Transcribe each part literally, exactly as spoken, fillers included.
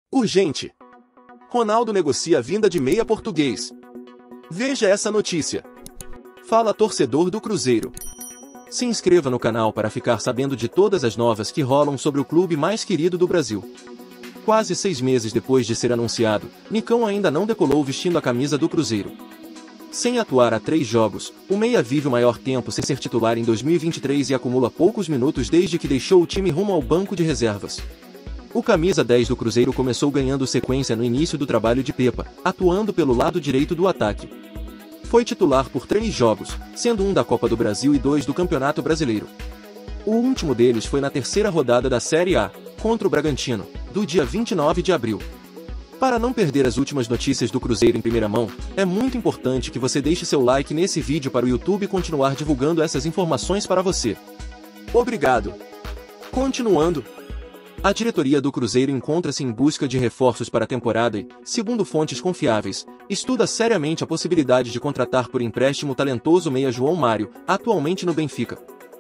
Urgente! Ronaldo negocia a vinda de meia português. Veja essa notícia. Fala torcedor do Cruzeiro. Se inscreva no canal para ficar sabendo de todas as novas que rolam sobre o clube mais querido do Brasil. Quase seis meses depois de ser anunciado, Nicão ainda não decolou vestindo a camisa do Cruzeiro. Sem atuar há três jogos, o meia vive o maior tempo sem ser titular em dois mil e vinte e três e acumula poucos minutos desde que deixou o time rumo ao banco de reservas. O camisa dez do Cruzeiro começou ganhando sequência no início do trabalho de Pepa, atuando pelo lado direito do ataque. Foi titular por três jogos, sendo um da Copa do Brasil e dois do Campeonato Brasileiro. O último deles foi na terceira rodada da Série A, contra o Bragantino, do dia vinte e nove de abril. Para não perder as últimas notícias do Cruzeiro em primeira mão, é muito importante que você deixe seu like nesse vídeo para o YouTube continuar divulgando essas informações para você. Obrigado! Continuando. A diretoria do Cruzeiro encontra-se em busca de reforços para a temporada e, segundo fontes confiáveis, estuda seriamente a possibilidade de contratar por empréstimo o talentoso meia João Mário, atualmente no Benfica.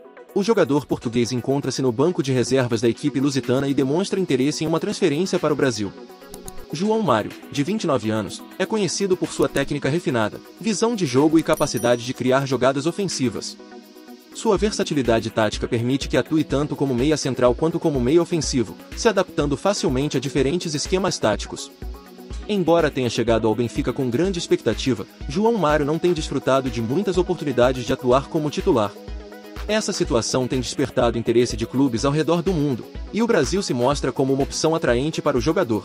O jogador português encontra-se no banco de reservas da equipe lusitana e demonstra interesse em uma transferência para o Brasil. João Mário, de vinte e nove anos, é conhecido por sua técnica refinada, visão de jogo e capacidade de criar jogadas ofensivas. Sua versatilidade tática permite que atue tanto como meia central quanto como meia ofensivo, se adaptando facilmente a diferentes esquemas táticos. Embora tenha chegado ao Benfica com grande expectativa, João Mário não tem desfrutado de muitas oportunidades de atuar como titular. Essa situação tem despertado interesse de clubes ao redor do mundo, e o Brasil se mostra como uma opção atraente para o jogador.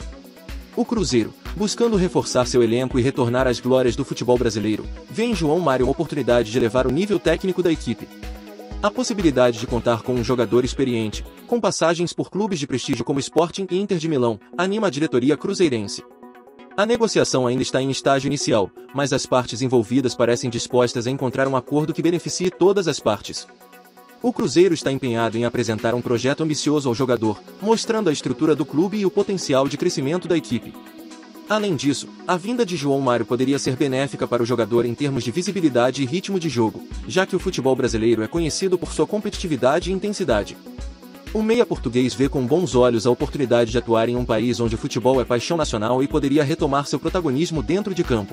O Cruzeiro, buscando reforçar seu elenco e retornar às glórias do futebol brasileiro, vê em João Mário uma oportunidade de elevar o nível técnico da equipe. A possibilidade de contar com um jogador experiente, com passagens por clubes de prestígio como Sporting e Inter de Milão, anima a diretoria cruzeirense. A negociação ainda está em estágio inicial, mas as partes envolvidas parecem dispostas a encontrar um acordo que beneficie todas as partes. O Cruzeiro está empenhado em apresentar um projeto ambicioso ao jogador, mostrando a estrutura do clube e o potencial de crescimento da equipe. Além disso, a vinda de João Mário poderia ser benéfica para o jogador em termos de visibilidade e ritmo de jogo, já que o futebol brasileiro é conhecido por sua competitividade e intensidade. O meia português vê com bons olhos a oportunidade de atuar em um país onde o futebol é paixão nacional e poderia retomar seu protagonismo dentro de campo.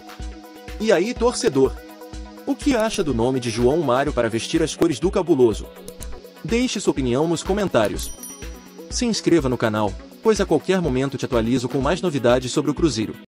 E aí, torcedor? O que acha do nome de João Mário para vestir as cores do Cabuloso? Deixe sua opinião nos comentários. Se inscreva no canal, pois a qualquer momento te atualizo com mais novidades sobre o Cruzeiro.